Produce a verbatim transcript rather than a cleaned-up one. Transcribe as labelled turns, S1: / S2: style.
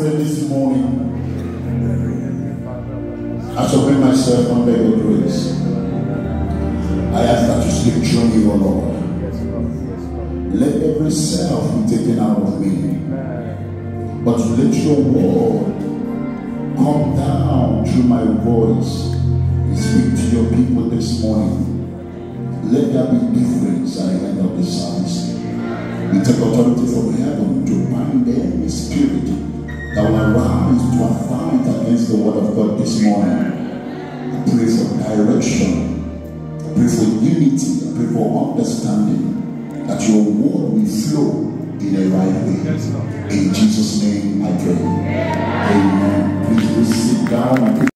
S1: pray this morning. I submit myself under your grace. I ask that you sleep through me, O Lord. Let every self be taken out of me. But let your word come down through my voice and speak to your people this morning. Let there be difference at the end of the service. We take authority from heaven to bind any spirit that will arise to a fight against the word of God this morning. I pray for direction. I pray for unity. I pray for understanding that your word will flow in a right way. In Jesus' name I pray. Amen. Please sit down.